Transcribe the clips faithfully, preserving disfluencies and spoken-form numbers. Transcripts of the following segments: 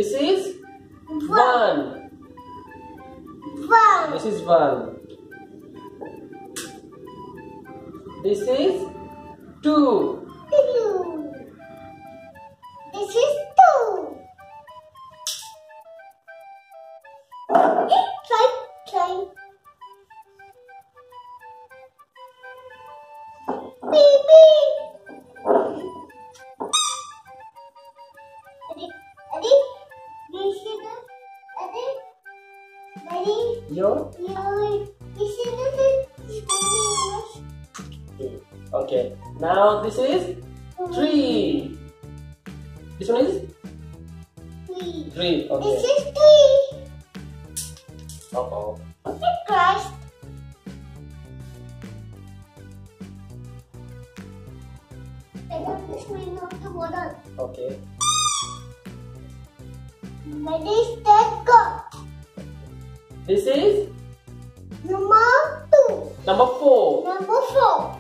This is One. one. One. This is one. This is two. Two. This is two. Try, try. Baby. Ready, ready. This is the, ready, ready. Yo. Yo, this is the, this baby. Okay. Now this is three. This one is Three. three. Okay. This is three. Uh oh. It crushed. I got this one of the water. Okay. Ready, set, go. This is Number two. number four. Number four.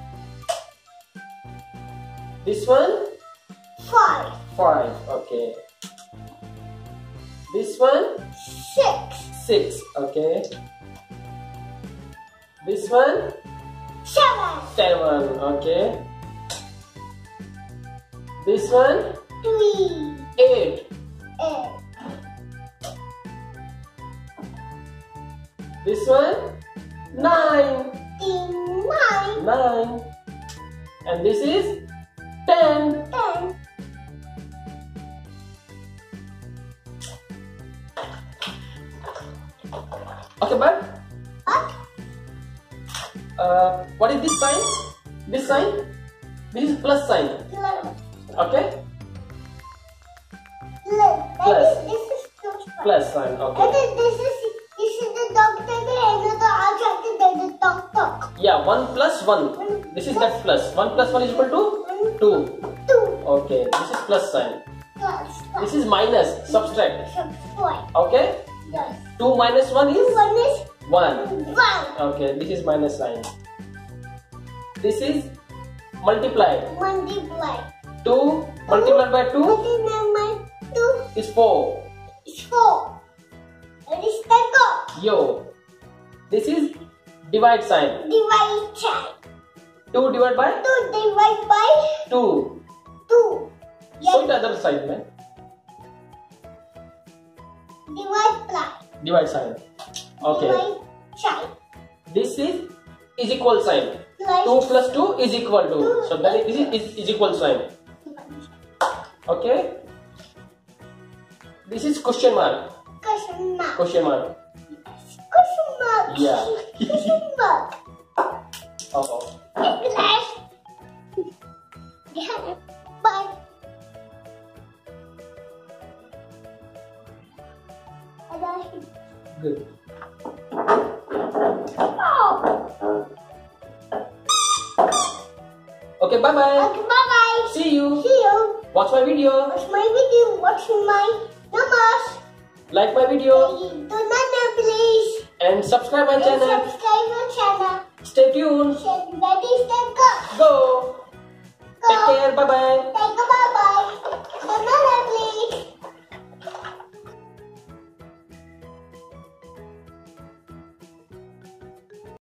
This one Five. five. Okay. This one Six. six. Okay. This one Seven. seven. Okay. This one Three. eight. Eight. This one nine. Nine. Nine. And this is ten. Ten. Okay, but Up. uh, what is this sign? This sign? This is plus sign. Eleven. Okay? Eleven. Plus. This is plus. Plus sign. And Okay. then this is this is the doctor and the ajaki then the doctor. Yeah, one plus one. This is that plus. One plus one is equal to two. Two. Okay, this is plus sign. Plus. This is minus. Subtract. Subtract. Okay? Yes. two minus one is One is one. one. Okay, this is minus sign. This is multiply. Multiply. two multiplied by two Multiply two is four. is four. And it's the go. Yo. This is divide sign. Divide sign. two divided by Two divide by two. two. So Yes. the other side, man. Divide by. Divide sign. Okay. Divide sign. This is is equal sign. Plus two plus two is equal to. Two. So that is, this is, is, is equal sign. Okay. This is question mark. question mark. Question mark. Question mark. Yeah. Question mark. Oh, oh. Plus. Yeah. Bye. Good. Oh. Okay. Bye bye. Okay, bye bye. See you. See you. Watch my video. Watch my video. Watch my numbers. Like my video. Do not know, please. And subscribe my And channel. subscribe my channel. Stay tuned. Share